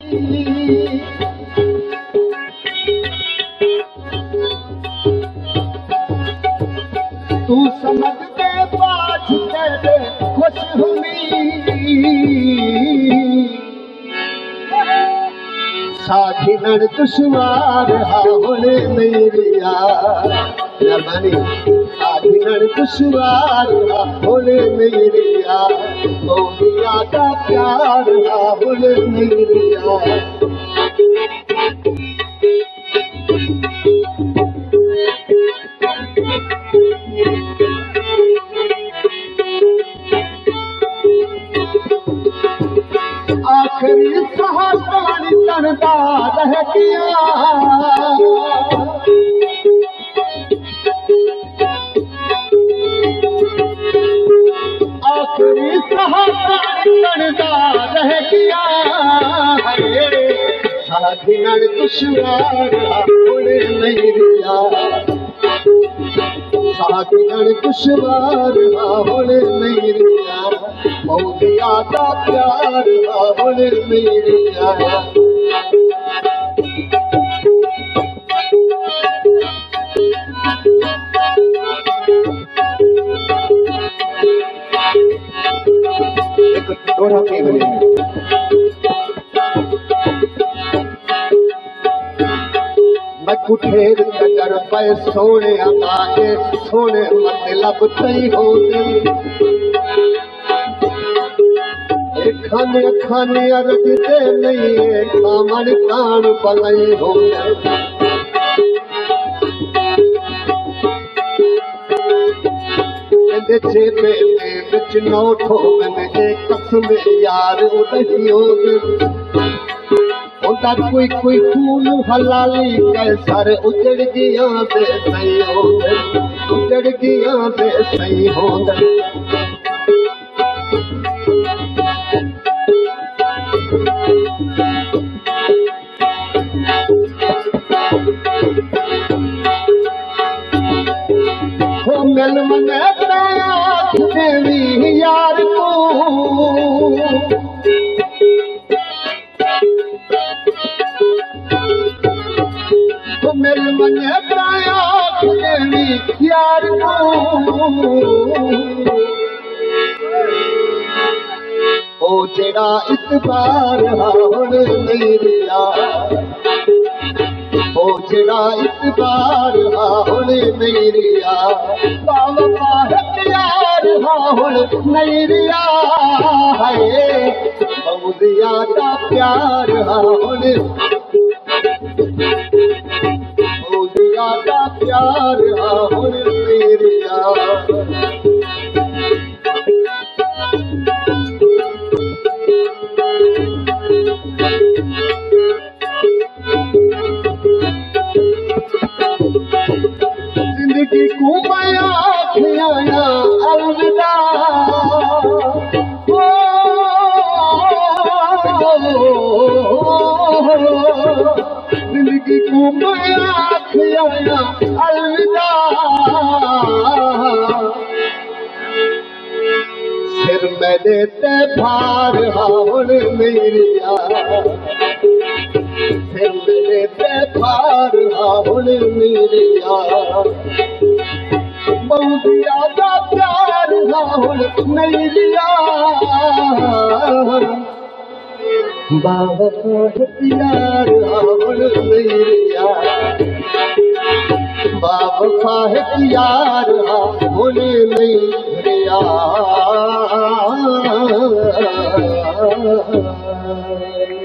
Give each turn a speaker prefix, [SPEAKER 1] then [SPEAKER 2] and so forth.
[SPEAKER 1] तू समझ के बात तेरे खुश हुई साथी नड़ दुश्वार हावड़े मेरिया मेहरबानी साथी नड़ दुश्वार हावड़े मेरिया मौलिया का प्यार हावड़े मेरिया आखिरी सहातानी तनदा रह गया आखिरी सहातानी तनदा रह गया साथी नड़ दुश्वार हावड़े मेरिया साथी नड़ दुश्वार हावड़े मेरिया मौलिया का प्यार हावड़े मेरिया एक दोहरा के बोले मैं कुठेर नगर पे सोने आए सोने मतलब तई हो खाने खाने अरग दे नहीं कामन कान पलई हो चेपे बिच नोठो मैंने कसम यार उदही हो कोई कोई खून हलाली कैसर उजड़ गया दे सही हो उजड़ गया दे सही हो मिल मने देवी यार को मिल मने देवी यार को ओ जेड़ा इतबार हावड़े मेरिया ओ जेड़ा इतबार हावड़े मेरिया बाबा है प्यार हावड़े मेरिया है मौलिया का प्यार हावड़े मौलिया का प्यार हावड़े मेरिया जिंदगी को माया खिलाया अलविदा जिंदगी को माया खिलाया अलविदा सिर में देते भार हावड़े मेरिया सिर में देते भार हावड़े मेरिया बहुत ज्यादा प्यार हावड़े मेरिया बाबा प्यार हावड़े मेरिया बाबा प्यार हावड़े मेरिया